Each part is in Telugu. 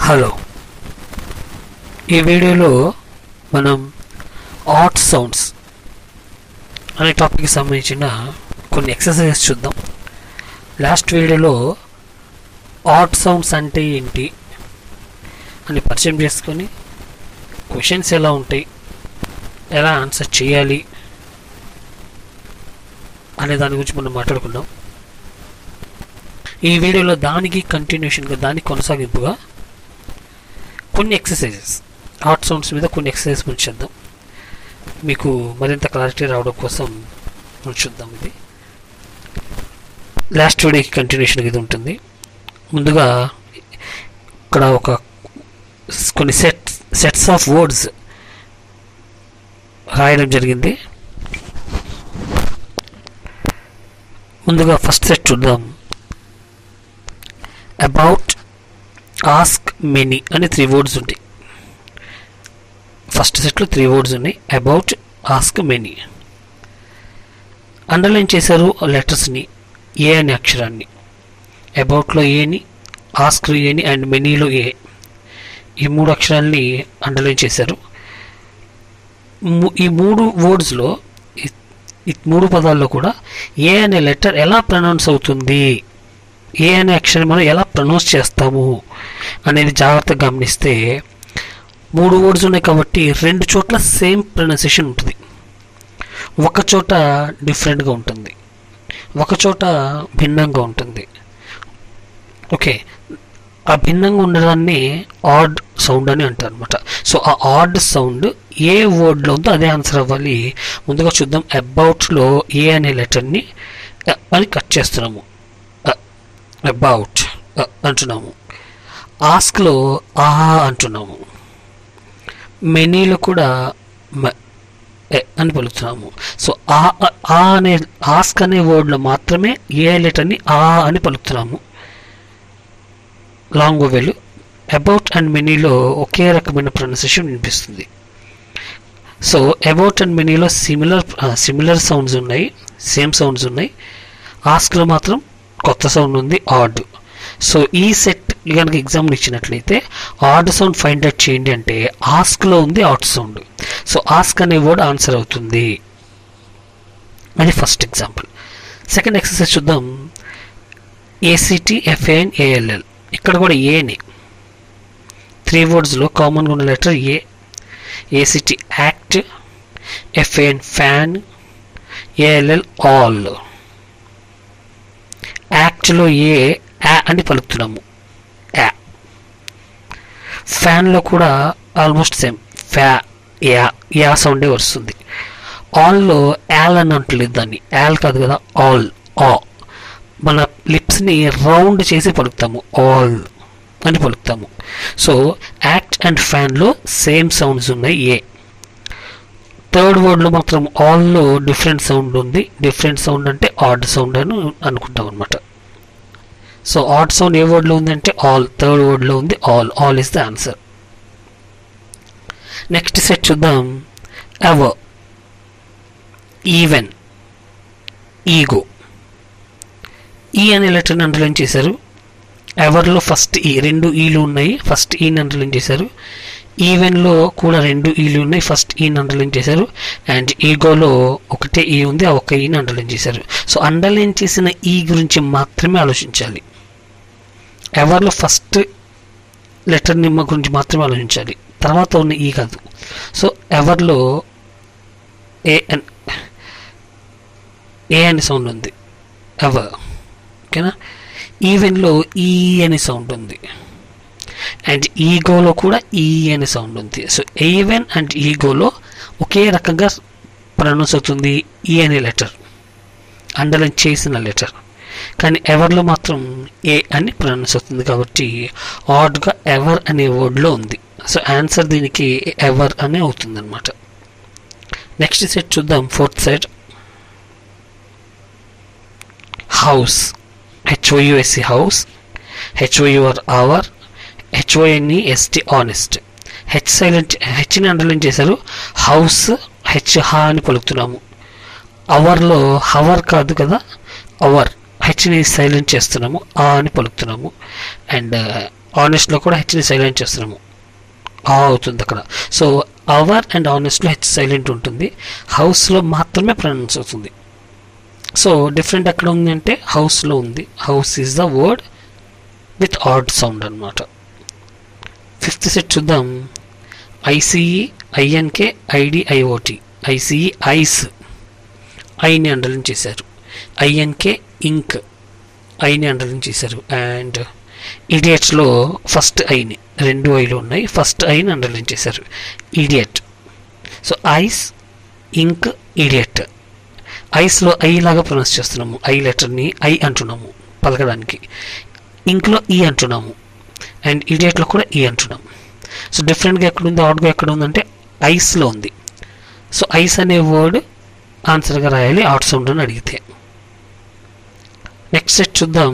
హలో, ఈ వీడియోలో మనం ఆడ్ సౌండ్స్ అనే టాపిక్కి సంబంధించిన కొన్ని ఎక్సర్సైజెస్ చూద్దాం. లాస్ట్ వీడియోలో ఆడ్ సౌండ్స్ అంటే ఏంటి అని పరిచయం చేసుకొని క్వశ్చన్స్ ఎలా ఉంటాయి, ఎలా ఆన్సర్ చేయాలి అనే దాని గురించి మనం మాట్లాడుకున్నాం. ఈ వీడియోలో దానికి కంటిన్యూషన్గా, దానికి కొనసాగింపుగా కొన్ని ఎక్సర్సైజెస్, ఆడ్ సౌండ్స్ మీద కొన్ని ఎక్సర్సైజెస్ గురించి చేద్దాం. మీకు మరింత క్లారిటీ రావడం కోసం చూద్దాం. ఇది లాస్ట్ వీడియోకి కంటిన్యూషన్ ఇది ఉంటుంది. ముందుగా ఇక్కడ కొన్ని సెట్స్ ఆఫ్ వర్డ్స్ రాయడం జరిగింది. ముందుగా ఫస్ట్ సెట్ చూద్దాం. అబౌట్, ఆస్క్, మెనీ అని 3 వర్డ్స్ ఉంటాయి. ఫస్ట్ సెట్లో 3 వర్డ్స్ ఉన్నాయి. About, ask, many. అండర్లైన్ చేశారు లెటర్స్ని, ఏ అనే అక్షరాన్ని. అబౌట్లో ఏని, ఆస్క్లో ఏని అండ్ మెనీలో ఏ, ఈ 3 అక్షరాల్ని అండర్లైన్ చేశారు. ఈ 3 వర్డ్స్లో, ఈ 3 పదాల్లో కూడా ఏ అనే లెటర్ ఎలా ప్రొనౌన్స్ అవుతుంది, ఏ అనే అక్షరం మనం ఎలా ప్రొనౌన్స్ చేస్తాము అనేది జాగ్రత్తగా గమనిస్తే 3 వర్డ్స్ ఉన్నాయి కాబట్టి 2 చోట్ల సేమ్ ప్రొనౌన్సియేషన్ ఉంటుంది, ఒక చోట డిఫరెంట్గా ఉంటుంది, ఒక చోట భిన్నంగా ఉంటుంది. ఓకే, ఆ భిన్నంగా ఉండడాన్ని ఆడ్ సౌండ్ అని అంటారు అనమాట. సో ఆ ఆడ్ సౌండ్ ఏ వర్డ్లో ఉందో అదే ఆన్సర్ అవ్వాలి. ముందుగా చూద్దాం. అబౌట్లో ఏ అనే లెటర్ని అని కట్ చేస్తున్నాము, అబౌట్ అంటున్నాము. ఆస్క్లో ఆ అంటున్నాము. మెనీలో కూడా అని పలుకుతున్నాము. సో ఆ అనే ఆస్క్ అనే వర్డ్లో మాత్రమే ఏ లెటర్ని ఆ అని పలుకుతున్నాము, లాంగ్ ఓవెల్. అబౌట్ అండ్ మెనీలో ఒకే రకమైన ప్రొనౌన్సియేషన్ వినిపిస్తుంది. సో అబౌట్ అండ్ మెనీలో సిమిలర్ సౌండ్స్ ఉన్నాయి, సేమ్ సౌండ్స్ ఉన్నాయి. ఆస్క్లో మాత్రం కొత్త సౌండ్ ఉంది, ఆడ్. సో ఈ సెట్ కనుక ఎగ్జాంపుల్ ఇచ్చినట్లయితే ఆడ్ సౌండ్ ఫైండ్ అవుట్ చేయండి అంటే ఆస్క్లో ఉంది ఆడ్ సౌండ్. సో ఆస్క్ అనే వర్డ్ ఆన్సర్ అవుతుంది. అది ఫస్ట్ ఎగ్జాంపుల్. సెకండ్ ఎక్సర్సైజ్ చూద్దాం. A C T, F A N, A L L. ఇక్కడ కూడా ఏని 3 వర్డ్స్లో కామన్గా ఉన్న లెటర్ ఏ. ఏసిటి act, F A N fan, A L L all. యాక్ట్లో ఏ అని పలుకుతున్నాము, యా. ఫ్యాన్లో కూడా ఆల్మోస్ట్ సేమ్, యా సౌండే వస్తుంది. ఆల్లో యాల్ అని అంటలేదు, దాన్ని యాల్ కాదు కదా, ఆల్, ఆ. మన లిప్స్ని రౌండ్ చేసి పలుకుతాము, ఆల్ అని పలుకుతాము. సో యాక్ట్ అండ్ ఫ్యాన్లో సేమ్ సౌండ్స్ ఉన్నాయి, ఏ. థర్డ్ వర్డ్లో మాత్రం ఆల్లో డిఫరెంట్ సౌండ్ ఉంది. డిఫరెంట్ సౌండ్ అంటే ఆడ్ సౌండ్ అని అనుకుంటాం అనమాట. సో ఆడ్ సౌండ్ ఏ వర్డ్లో ఉందంటే ఆల్, థర్డ్ వర్డ్లో ఉంది all. All is the answer. Next set చూద్దాం. Ever, even, ego. ఈ అనే లెటర్ని అండర్లైన్ చేశారు. ఎవర్లో ఫస్ట్ ఈ 2 ఈలు ఉన్నాయి, ఫస్ట్ ఈని అండర్లైన్ చేశారు. ఈవెన్లో కూడా 2 ఈలు ఉన్నాయి, ఫస్ట్ ఈని అండర్లైన్ చేశారు. అండ్ ఈగోలో ఒకటే ఈ ఉంది, ఆ ఒక్క ఈని అండర్లైన్ చేశారు. సో అండర్లైన్ చేసిన ఈ గురించి మాత్రమే ఆలోచించాలి. ఎవర్లో ఫస్ట్ లెటర్ నిమ్మ గురించి మాత్రమే ఆలోచించాలి, తర్వాత ఉన్న ఈ కాదు. సో ఎవర్లో ఏ అని సౌండ్ ఉంది, ఎవర్. ఓకేనా. ఈవెన్లో ఈ అని సౌండ్ ఉంది, అండ్ ఈగోలో కూడా ఈ అనే సౌండ్ ఉంది. సో ఈవెన్ అండ్ ఈగోలో ఒకే రకంగా ప్రొనౌన్స్ అవుతుంది ఈ అనే లెటర్, అండర్లైన్ చేసిన లెటర్. కానీ ఎవర్లో మాత్రం ఏ అని ప్రొనౌన్స్ అవుతుంది కాబట్టి ఆడ్గా ఎవర్ అనే వర్డ్లో ఉంది. సో ఆన్సర్ దీనికి ఎవర్ అనే అవుతుంది అనమాట. నెక్స్ట్ సెట్ చూద్దాం. Fourth set. House, HOUSE house, HOUR hour, HONEST honest. హెచ్ని అండర్లైన్ చేశారు. హౌస్ హా అని పలుకుతున్నాము. అవర్లో హవర్ కాదు కదా, అవర్. హెచ్ని సైలెంట్ చేస్తున్నాము, ఆ అని పలుకుతున్నాము. అండ్ ఆనెస్ట్లో కూడా హెచ్ని సైలెంట్ చేస్తున్నాము, ఆ అవుతుంది అక్కడ. సో అవర్ అండ్ ఆనెస్ట్లో హెచ్ సైలెంట్ ఉంటుంది, హౌస్లో మాత్రమే ప్రొనౌన్స్ అవుతుంది. సో డిఫరెంట్ ఎక్కడ ఉంది అంటే హౌస్లో ఉంది. House is the word with odd sound అనమాట. ఫిఫ్త్ సెట్ చూద్దాం. I C E, I N K, I D I O T. I C E ice, ఐని అండర్లైన్ చేశారు. ఐఎన్కే ఇంక్, ఐని అండర్లైన్ చేశారు. అండ్ ఇడియట్స్లో ఫస్ట్ ఐని, 2 ఐలు ఉన్నాయి, ఫస్ట్ ఐని అండర్లైన్ చేశారు, idiot. So ice, ink, idiot. ఐస్లో ఐ లాగా ప్రొనౌన్స్ చేస్తున్నాము, ఐ లెటర్ని ఐ అంటున్నాము పలకడానికి. ఇంక్లో ఈ అంటున్నాము, అండ్ ఇడియట్లో కూడా ఈ అంటున్నాము. సో డిఫరెంట్గా ఎక్కడుంది, ఆడ్గా ఎక్కడ ఉందంటే ఐస్లో ఉంది. సో ఐస్ అనే వర్డ్ ఆన్సర్గా రాయాలి ఆడ్ సౌండ్ అని అడిగితే. నెక్స్ట్ సెట్ చూద్దాం.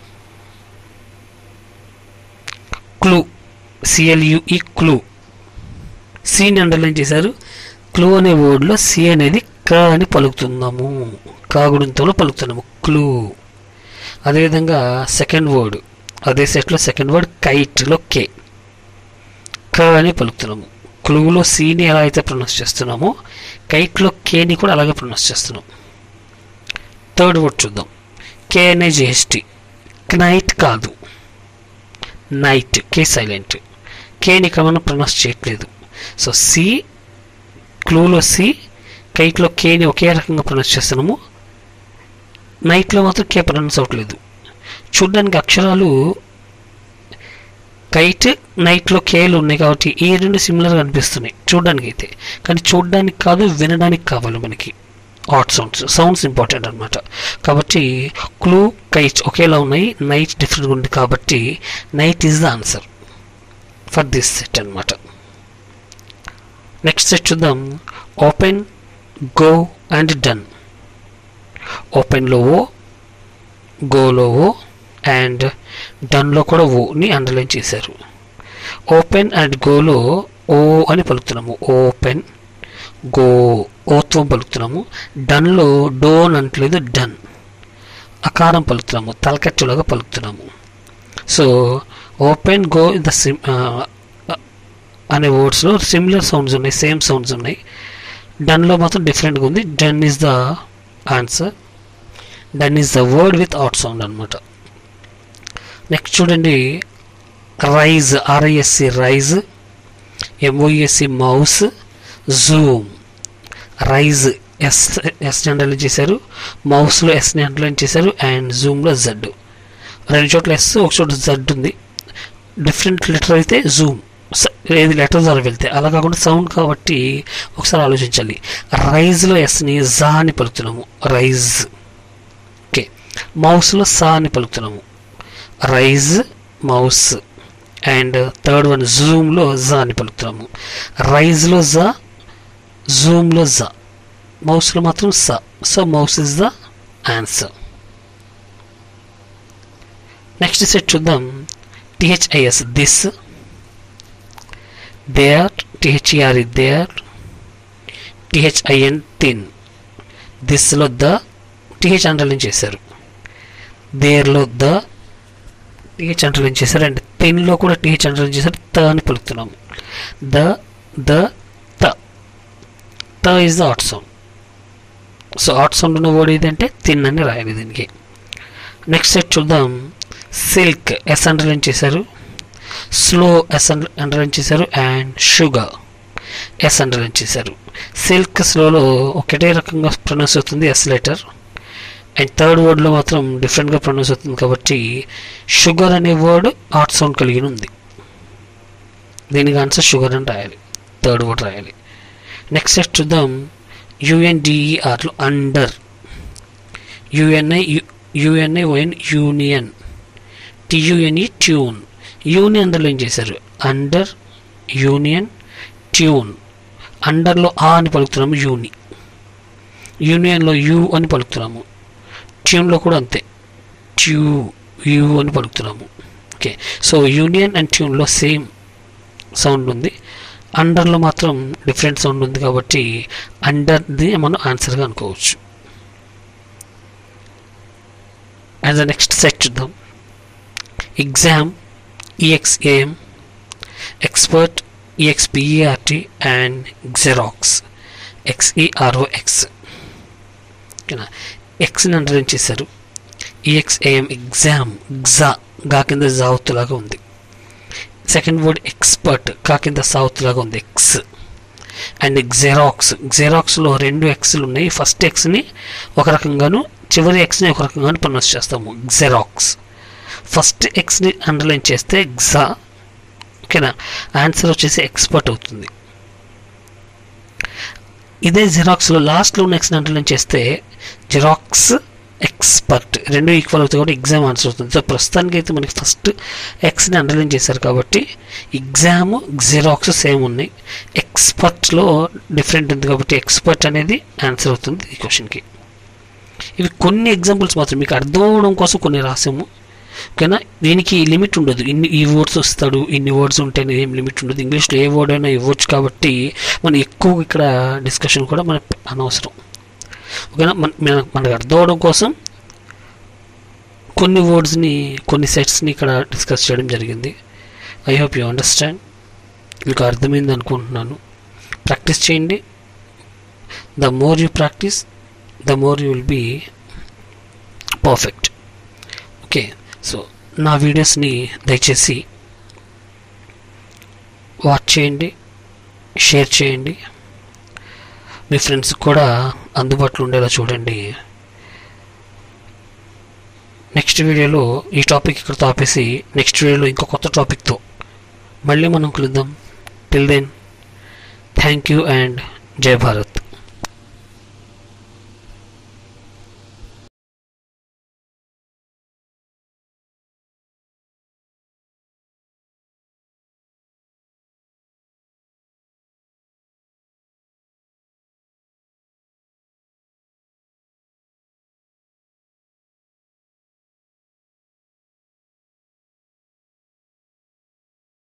Clue, C L U E, clue. సిని అండర్లైన్ చేశారు. క్లూ అనే వర్డ్లో సి అనేది క అని పలుకుతున్నాము, కాగుణంతో పలుకుతున్నాము, క్లూ. అదేవిధంగా సెకండ్ వర్డ్, అదే సెట్లో సెకండ్ వర్డ్ కైట్లో కే, క అని పలుకుతున్నాము. క్లూలో సిని ఎలా అయితే ప్రొనౌన్స్ చేస్తున్నామో కైట్లో కేని కూడా అలాగే ప్రొనౌన్స్ చేస్తున్నాం. థర్డ్ వర్డ్ చూద్దాం. కేఎన్ఐజిఎస్టి, నైట్ కాదు, నైట్, కే సైలెంట్, కేని ఇక్కడ మనం ప్రొనౌన్స్ చేయట్లేదు. సో సి, క్లూలో సి, కైట్లో కేని ఒకే రకంగా ప్రొనౌన్స్ చేస్తున్నాము, నైట్లో మాత్రం కే ప్రొనౌన్స్ అవ్వట్లేదు. చూడడానికి అక్షరాలు కైట్, నైట్లో కేలు ఉన్నాయి కాబట్టి ఈ 2 సిమిలర్గా అనిపిస్తున్నాయి చూడడానికి అయితే, కానీ చూడడానికి కాదు, వినడానికి కావాలి మనకి ఆడ్ సౌండ్స్ ఇంపార్టెంట్ అనమాట. కాబట్టి క్లూ, కైట్ ఒకేలా ఉన్నాయి, నైట్ డిఫరెంట్గా ఉంది కాబట్టి knight is the answer for this set అనమాట. నెక్స్ట్ సెట్ చూద్దాం. Open, go and done. ఓపెన్లో ఓ, గోలో ఓ, అండ్ డన్లో కూడా ఓని అండర్లైన్ చేశారు. ఓపెన్ అండ్ గోలో ఓ అని పలుకుతున్నాము, ఓపెన్, గో, ఓత్వం పలుకుతున్నాము. డన్లో డోన్ అంటలేదు, డన్, అకారం పలుకుతున్నాము, తలకట్టులాగా పలుకుతున్నాము. సో ఓపెన్, గో ద అనే వర్డ్స్లో సిమిలర్ సౌండ్స్ ఉన్నాయి, సేమ్ సౌండ్స్ ఉన్నాయి. డన్లో మాత్రం డిఫరెంట్గా ఉంది. Done is the answer, done is the word with odd sound అనమాట. నెక్స్ట్ చూడండి. Rise, R I S C rise, M O E S C mouse, zoom. Rise ఎస్ని అండర్లైన్ చేశారు, మౌస్లో ఎస్ని అండర్లైన్ చేశారు, అండ్ జూమ్లో జెడ్. 2 చోట్ల ఎస్, ఒక చోట జెడ్ ఉంది. డిఫరెంట్ లెటర్ అయితే జూమ్, ఏది లెటర్ ద్వారా వెళ్తే, అలా కాకుండా సౌండ్ కాబట్టి ఒకసారి ఆలోచించాలి. రైజ్లో ఎస్ని జా అని పలుకుతున్నాము, రైజ్. ఓకే, మౌస్లో సా అని పలుకుతున్నాము, rise, mouse. And third one జూమ్లో జా అని పలుకుతున్నాము, రైజ్లో జా, జూమ్లో జా, మౌస్లో మాత్రం సా. So mouse is the answer. Next set చూద్దాం. T H I S, this, there, T H E R there, T H I N thin. దిస్లో ద, టిహెచ్ అండర్లైన్ చేశారు, దేర్లో ద, టిహెచ్ అండర్లైన్ చేశారు, అండ్ థిన్లో కూడా టిహెచ్ అండర్లైన్ చేశారు, త అని పలుకుతున్నాము. ద, త, త is the odd sound. So odd sound ఉన్న వర్డ్ ఏదంటే థిన్ అని రాయాలి దీనికి. నెక్స్ట్ సెట్ చూద్దాం. సిల్క్, ఎస్ అండర్లైన్ చేశారు, స్లో ఎస్ అండర్లైన్ చేశారు, అండ్ షుగర్ ఎస్ అండర్లైన్ చేశారు. సిల్క్ స్లోలో ఒకటే రకంగా ప్రొనౌన్స్ అవుతుంది, ఎస్ లెటర్, అండ్ థర్డ్ వర్డ్లో మాత్రం డిఫరెంట్గా ప్రొనౌన్స్ అవుతుంది కాబట్టి షుగర్ అనే వర్డ్ ఆడ్ సౌండ్ కలిగి ఉంది. దీనికి ఆన్సర్ షుగర్ అని రాయాలి, థర్డ్ వర్డ్ రాయాలి. నెక్స్ట్ సెట్ చూద్దాం. యుఎన్డిఈఆర్లో under, U N I O N union, T U N E tune. యూని అండర్లైన్ చేశారు, అండర్, యూనియన్, ట్యూన్. అండర్లో ఆ అని పలుకుతున్నాము, యూని. యూనియన్లో యూ అని పలుకుతున్నాము, ట్యూన్లో కూడా అంతే, యూ అని పలుకుతున్నాము. ఓకే, సో యూనియన్ అండ్ ట్యూన్లో సేమ్ సౌండ్ ఉంది, అండర్లో మాత్రం డిఫరెంట్ సౌండ్ ఉంది కాబట్టి అండర్ది మనం ఆన్సర్గా అనుకోవచ్చు. అండ్ ద నెక్స్ట్ సెట్ చూద్దాం. Exam, EXAM, expert, EXPERT, and Xerox, XEROX. ఓకేనా, ఎక్స్ని అండర్లైన్ చేశారు. EXAM ఎగ్జామ్, గా కింద జావుత్ లాగా ఉంది. సెకండ్ వర్డ్ ఎక్స్పర్ట్, కా కింద సౌత్ లాగా ఉంది, ఎక్స్. అండ్ జెరాక్స్లో 2 ఎక్స్లు ఉన్నాయి. ఫస్ట్ ఎక్స్ని ఒక రకంగాను, చివరి ఎక్స్ని ఒక రకంగాను ప్రొనౌన్స్ చేస్తాము, జెరాక్స్. ఫస్ట్ ఎక్స్ని అండర్లైన్ చేస్తే గ్జా. ఓకేనా, ఆన్సర్ వచ్చేసి ఎక్స్పర్ట్ అవుతుంది. ఇదే జిరాక్స్లో లాస్ట్లో ఉన్న ఎక్స్ని అండర్లైన్ చేస్తే జిరాక్స్ ఎక్స్పర్ట్, 2 ఈక్వల్ అవుతాయి కాబట్టి ఎగ్జామ్ ఆన్సర్ అవుతుంది. సో ప్రస్తుతానికి అయితే మనకి ఫస్ట్ ఎక్స్ని అండర్లైన్ చేశారు కాబట్టి ఎగ్జామ్, జిరాక్స్ సేమ్ ఉన్నాయి. ఎక్స్పర్ట్లో డిఫరెంట్ ఉంది కాబట్టి ఎక్స్పర్ట్ అనేది ఆన్సర్ అవుతుంది ఈ క్వశ్చన్కి. ఇవి కొన్ని ఎగ్జాంపుల్స్ మాత్రం మీకు అర్థం అవడం కోసం కొన్ని రాసాము. ఓకేనా, దీనికి లిమిట్ ఉండదు. ఈ వర్డ్స్ వస్తాడు, ఇన్ని వర్డ్స్ ఉంటేనే ఏం లిమిట్ ఉండదు. ఇంగ్లీష్లో ఏ వర్డ్ అయినా ఇవ్వచ్చు కాబట్టి మనం ఎక్కువ ఇక్కడ డిస్కషన్ కూడా మనకు అనవసరం. ఓకేనా, మనకు అర్థం అవడం కోసం కొన్ని వర్డ్స్ని, కొన్ని సెట్స్ని ఇక్కడ డిస్కస్ చేయడం జరిగింది. I hope you understand. మీకు అర్థమైంది అనుకుంటున్నాను. ప్రాక్టీస్ చేయండి. The more you practise, the more you will be perfect. Okay, so నా వీడియోస్ని దయచేసి వాచ్ చేయండి, షేర్ చేయండి, మీ ఫ్రెండ్స్కి కూడా అందుబాటులో ఉండేలా చూడండి. నెక్స్ట్ వీడియోలో ఈ టాపిక్ ఇక్కడ ఆపేసి నెక్స్ట్ వీడియోలో ఇంకో కొత్త టాపిక్తో మళ్ళీ మనం కలుద్దాం. Till then, thank you and జై భారత్.